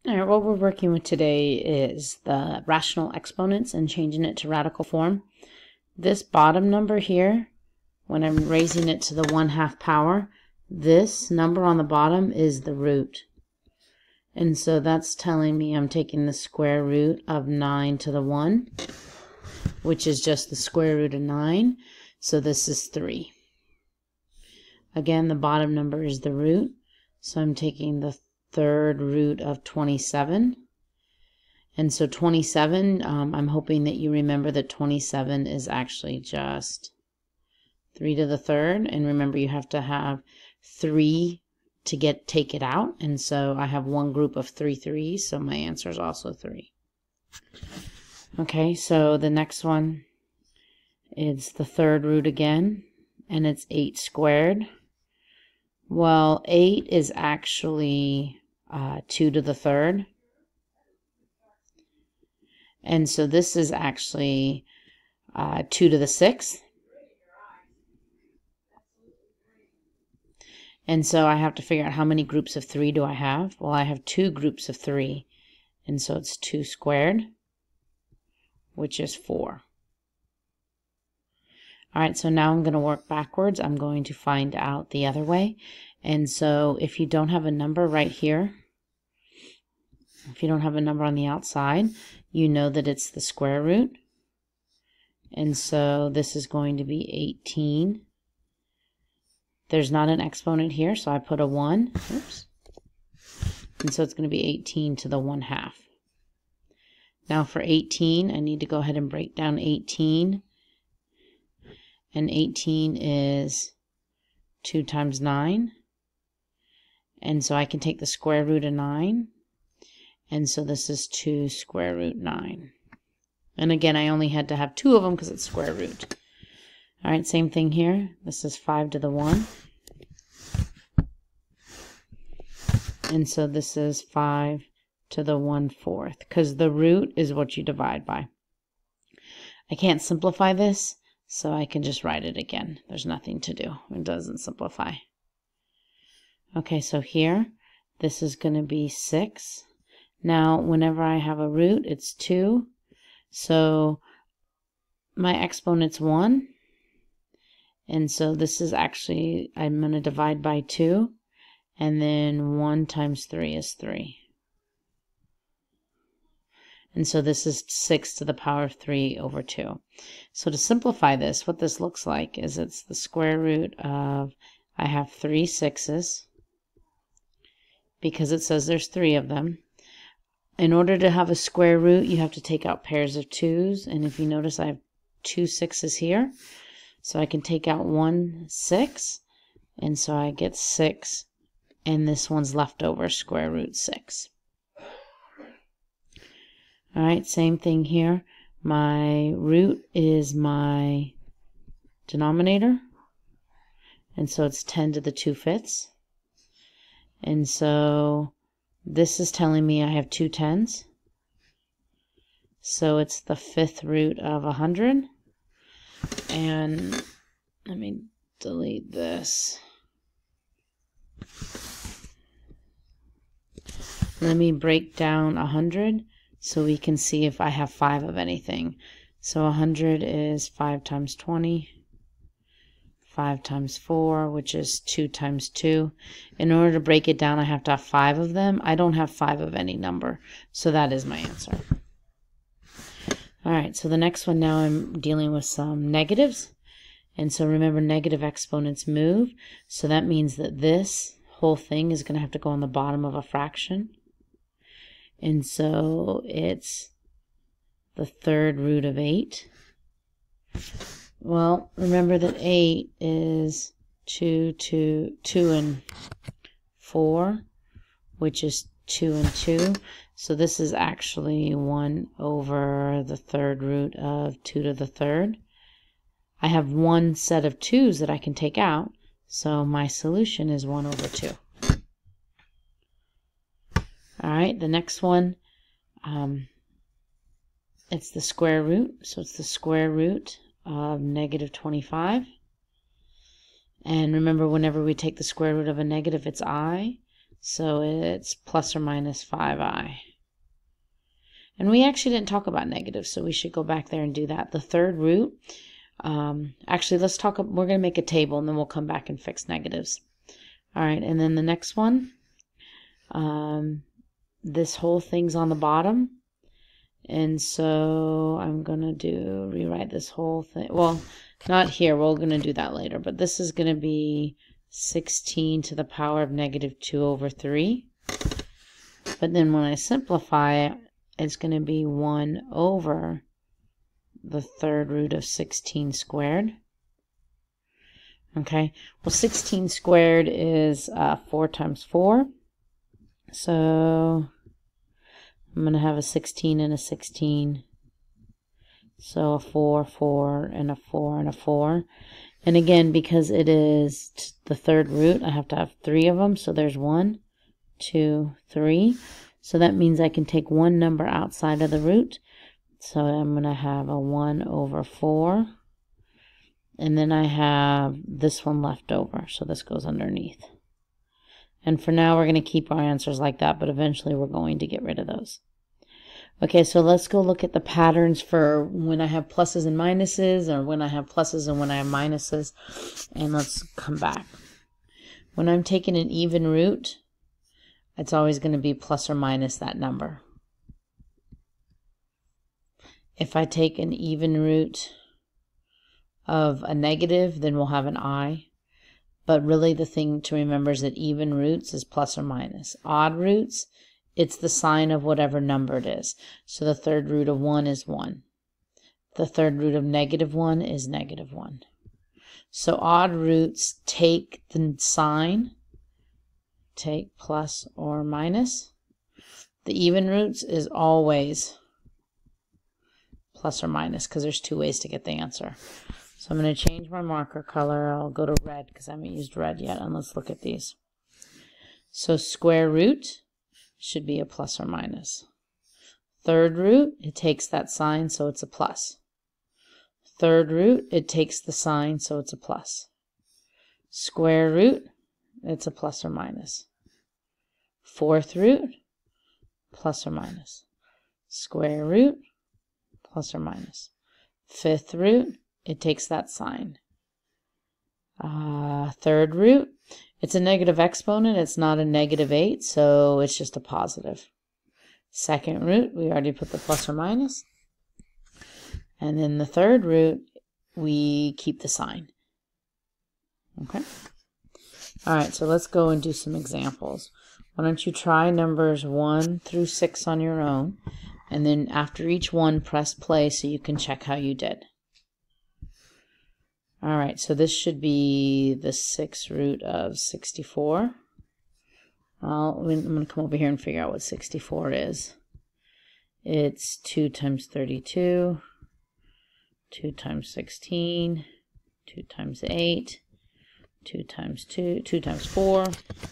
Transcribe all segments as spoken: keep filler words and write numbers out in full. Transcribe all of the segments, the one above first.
All right, what we're working with today is the rational exponents and changing it to radical form. This bottom number here, when I'm raising it to the one half power, this number on the bottom is the root. And so that's telling me I'm taking the square root of nine to the one, which is just the square root of nine. So this is three. Again, the bottom number is the root. So I'm taking the third root of twenty-seven. And so twenty-seven, um, I'm hoping that you remember that twenty-seven is actually just three to the third. And remember, you have to have three to get take it out. And so I have one group of three threes, so my answer is also three. Okay, so the next one is the third root again, and it's eight squared. Well, eight is actually uh, two to the third. And so this is actually uh, two to the sixth. And so I have to figure out how many groups of three do I have. Well, I have two groups of three. And so it's two squared, which is four. All right, so now I'm going to work backwards. I'm going to find out the other way. And so if you don't have a number right here, if you don't have a number on the outside, you know that it's the square root. And so this is going to be eighteen. There's not an exponent here, so I put a one. Oops. And so it's going to be eighteen to the one half. Now for eighteen, I need to go ahead and break down eighteen. And eighteen is two times nine. And so I can take the square root of nine. And so this is two square root nine. And again, I only had to have two of them because it's square root. All right, same thing here. This is five to the one. And so this is five to the one fourth, because the root is what you divide by. I can't simplify this, so I can just write it again. There's nothing to do. It doesn't simplify. Okay, so here, this is going to be six. Now, whenever I have a root, it's two. So my exponent's one. And so this is actually, I'm going to divide by two. And then one times three is three. And so this is six to the power of three over two. So to simplify this, what this looks like is it's the square root of, I have three sixes, because it says there's three of them. In order to have a square root, you have to take out pairs of twos. And if you notice, I have two sixes here. So I can take out one six. And so I get six. And this one's left over, square root six. All right, same thing here. My root is my denominator. And so it's ten to the two fifths. And so this is telling me I have two tens. So it's the fifth root of one hundred. And let me delete this. Let me break down one hundred so we can see if I have five of anything. So one hundred is five times twenty. five times four, which is two times two. In order to break it down, I have to have five of them. I don't have five of any number, so that is my answer. All right, so the next one now I'm dealing with some negatives. And so remember, negative exponents move. So that means that this whole thing is going to have to go on the bottom of a fraction. And so it's the third root of eight. Well, remember that eight is two, two, two and four, which is two and two. So this is actually one over the third root of two to the third. I have one set of twos that I can take out, so my solution is one over two. All right, the next one, um, it's the square root, so it's the square root of negative twenty-five. And remember, whenever we take the square root of a negative, it's I. So it's plus or minus five i. And we actually didn't talk about negatives, so we should go back there and do that. The third root, um, actually let's talk, we're going to make a table and then we'll come back and fix negatives. All right, and then the next one, um, this whole thing's on the bottom. And so I'm going to do, rewrite this whole thing. Well, not here, we're going to do that later, but this is going to be sixteen to the power of negative two over three. But then when I simplify it, it's going to be one over the third root of sixteen squared. Okay, well sixteen squared is uh, four times four. So I'm going to have a sixteen and a sixteen. So a four, four, and a four, and a four. And again, because it is the third root, I have to have three of them. So there's one, two, three. So that means I can take one number outside of the root. So I'm going to have a one over four. And then I have this one left over. So this goes underneath. And for now, we're going to keep our answers like that, but eventually we're going to get rid of those. Okay, so let's go look at the patterns for when I have pluses and minuses, or when I have pluses and when I have minuses. And let's come back. When I'm taking an even root, it's always going to be plus or minus that number. If I take an even root of a negative, then we'll have an I. But really the thing to remember is that even roots is plus or minus. Odd roots, it's the sign of whatever number it is. So the third root of one is one. The third root of negative one is negative one. So odd roots take the sign, take plus or minus. The even roots is always plus or minus because there's two ways to get the answer. So I'm going to change my marker color. I'll go to red because I haven't used red yet. And let's look at these. So square root should be a plus or minus. Third root, it takes that sign, so it's a plus. Third root, it takes the sign, so it's a plus. Square root, it's a plus or minus. Fourth root, plus or minus. Square root, plus or minus. Fifth root, it takes that sign. Uh, third root, it's a negative exponent. It's not a negative eight, so it's just a positive. Second root, we already put the plus or minus. And then the third root, we keep the sign. Okay. All right, so let's go and do some examples. Why don't you try numbers one through six on your own, and then after each one, press play so you can check how you did. All right, so this should be the sixth root of sixty-four. Well, I'm going to come over here and figure out what sixty-four is. It's two times thirty-two, two times sixteen, two times eight, two times two, two times four,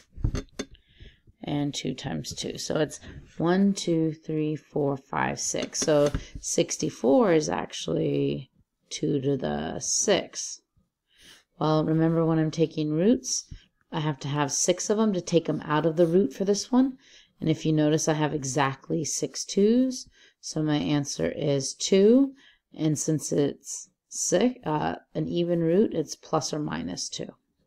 and two times two. So it's one, two, three, four, five, six. So sixty-four is actually two to the six. Well, remember when I'm taking roots, I have to have six of them to take them out of the root for this one. And if you notice, I have exactly six twos. So my answer is two. And since it's six, uh, an even root, it's plus or minus two.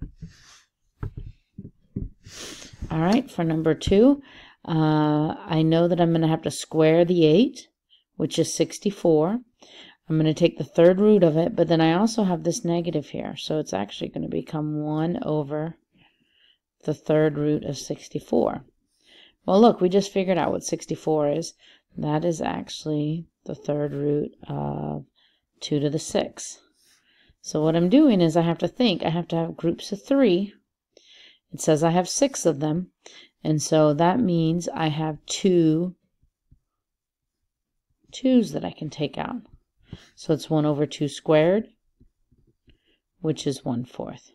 All right, for number two, uh, I know that I'm going to have to square the eight, which is sixty-four. I'm going to take the third root of it, but then I also have this negative here. So it's actually going to become one over the third root of sixty-four. Well, look, we just figured out what sixty-four is. That is actually the third root of two to the six. So what I'm doing is I have to think. I have to have groups of three. It says I have six of them. And so that means I have two twos that I can take out. So it's one over two squared, which is one fourth.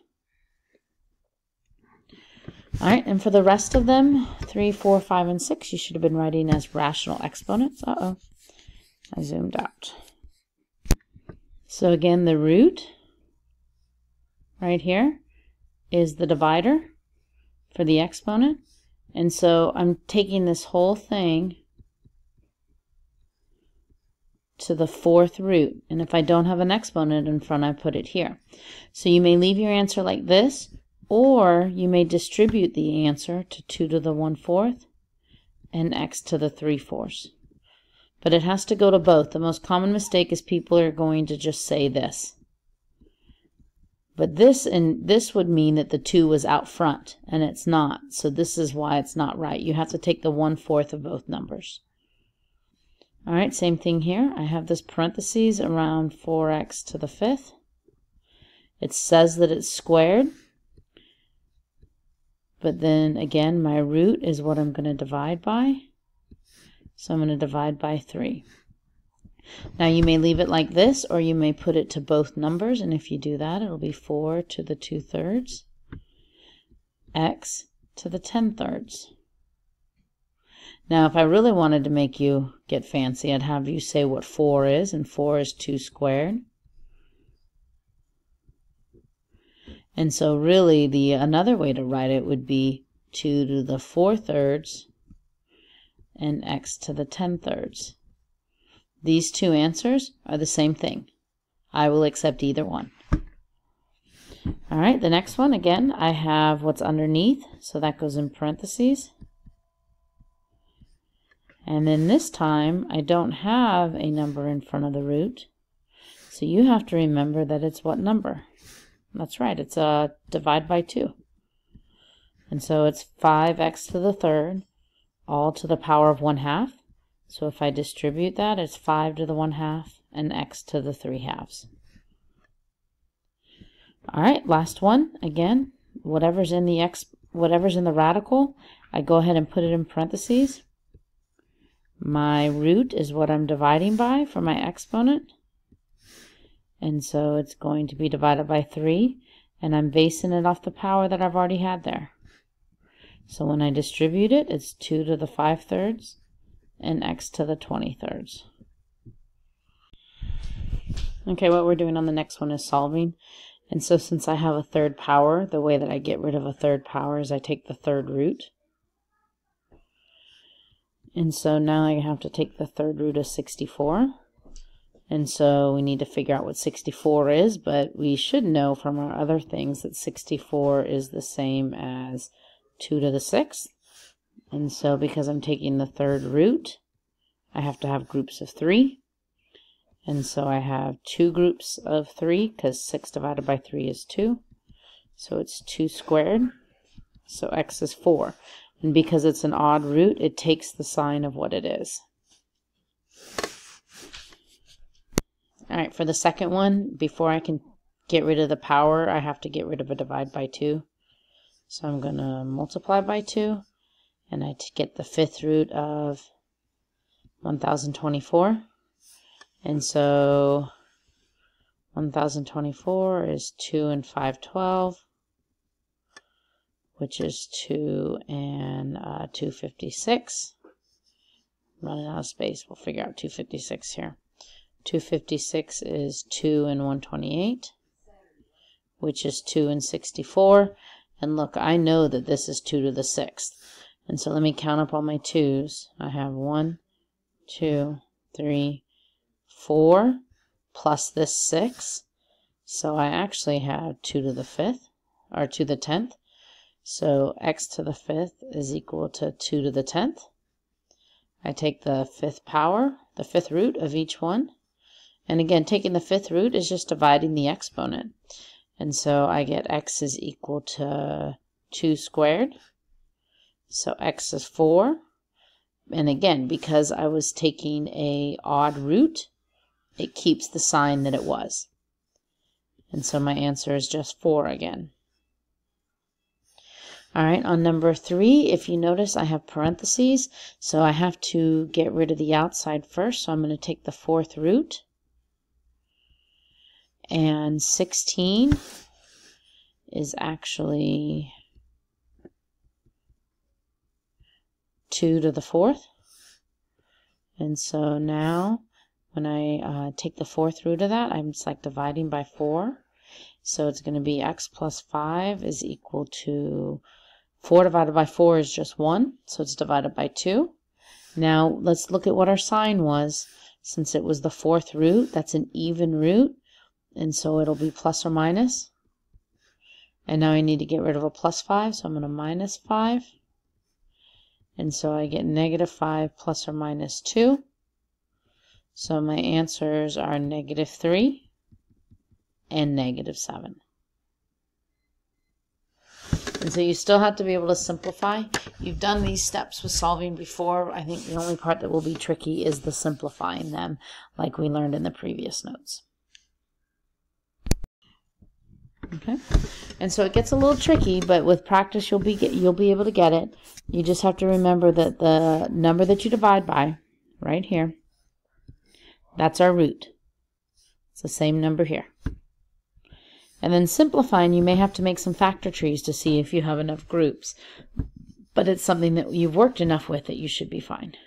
All right, and for the rest of them, three, four, five, and six, you should have been writing as rational exponents. Uh-oh, I zoomed out. So again, the root right here is the divider for the exponent, And so I'm taking this whole thing to the fourth root. And if I don't have an exponent in front, I put it here. So you may leave your answer like this, or you may distribute the answer to two to the one fourth and x to the three fourths. But it has to go to both. The most common mistake is people are going to just say this. But this and this would mean that the two was out front, and it's not. So this is why it's not right. You have to take the one fourth of both numbers. All right, same thing here. I have this parentheses around four x to the fifth. It says that it's squared. But then again, my root is what I'm going to divide by. So I'm going to divide by three. Now you may leave it like this, or you may put it to both numbers, and if you do that, it'll be four to the two thirds, x to the ten thirds. Now if I really wanted to make you get fancy, I'd have you say what four is, and four is two squared. And so really the another way to write it would be two to the four thirds and x to the ten thirds. These two answers are the same thing. I will accept either one. All right, the next one, again, I have what's underneath, so that goes in parentheses. And then this time, I don't have a number in front of the root, so you have to remember that it's what number? That's right, it's a divide by two. And so it's five x to the third, all to the power of one half. So if I distribute that, it's five to the one half and x to the three halves. All right, last one. Again, whatever's in the x, whatever's in the radical, I go ahead and put it in parentheses. My root is what I'm dividing by for my exponent. And so it's going to be divided by three, and I'm basing it off the power that I've already had there. So when I distribute it, it's two to the five thirds and x to the twenty thirds. Okay, what we're doing on the next one is solving. And so since I have a third power, the way that I get rid of a third power is I take the third root. And so now I have to take the third root of sixty-four. And so we need to figure out what sixty-four is, but we should know from our other things that sixty-four is the same as two to the sixth. And so because I'm taking the third root, I have to have groups of three. And so I have two groups of three, because six divided by three is two. So it's two squared. So x is four. And because it's an odd root, it takes the sign of what it is. All right, for the second one, before I can get rid of the power, I have to get rid of a divide by two. So I'm going to multiply by two, and I get the fifth root of one thousand twenty-four. And so one thousand twenty-four is two and five twelve, which is two and uh, two fifty-six. Running out of space, we'll figure out two fifty-six here. two fifty-six is two and one twenty-eight, which is two and sixty-four. And look, I know that this is two to the sixth. And so let me count up all my twos. I have one, two, three, four, plus this six. So I actually have two to the fifth, or to the tenth. So x to the fifth is equal to two to the tenth. I take the fifth power, the fifth root of each one. And again, taking the fifth root is just dividing the exponent. And so I get x is equal to two squared. So x is four. And again, because I was taking a odd root, it keeps the sign that it was. And so my answer is just four again. All right, on number three, if you notice, I have parentheses. So I have to get rid of the outside first. So I'm going to take the fourth root. And sixteen is actually two to the fourth. And so now when I uh, take the fourth root of that, I'm just like dividing by four. So it's going to be x plus five is equal to four divided by four is just one, so it's divided by two. Now let's look at what our sign was. Since it was the fourth root, that's an even root, and so it'll be plus or minus. And now I need to get rid of a plus five, so I'm going to minus five. And so I get negative five plus or minus two. So my answers are negative three and negative seven. And so you still have to be able to simplify. You've done these steps with solving before. I think the only part that will be tricky is the simplifying them, like we learned in the previous notes. Okay, and so it gets a little tricky, but with practice you'll be get, you'll be able to get it. You just have to remember that the number that you divide by, right here, that's our root. It's the same number here. And then simplifying, you may have to make some factor trees to see if you have enough groups, but it's something that you've worked enough with that you should be fine.